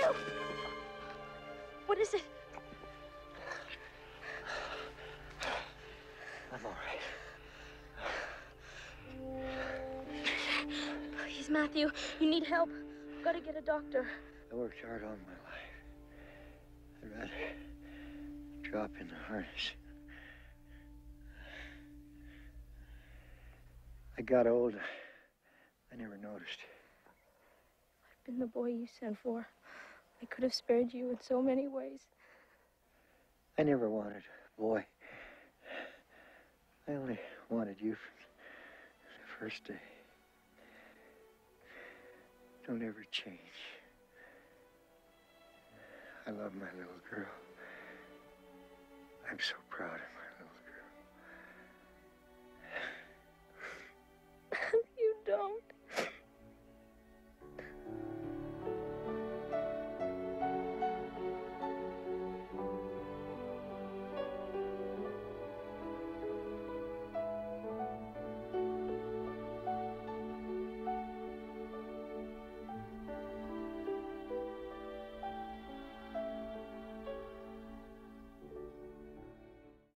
Matthew! What is it? I'm all right. Please, Matthew, you need help. I've got to get a doctor. I worked hard all my life. I'd rather drop in the harness. I got old. I never noticed. I've been the boy you sent for. I could have spared you in so many ways. I never wanted a boy. I only wanted you from the first day. Don't ever change. I love my little girl. I'm so proud of her.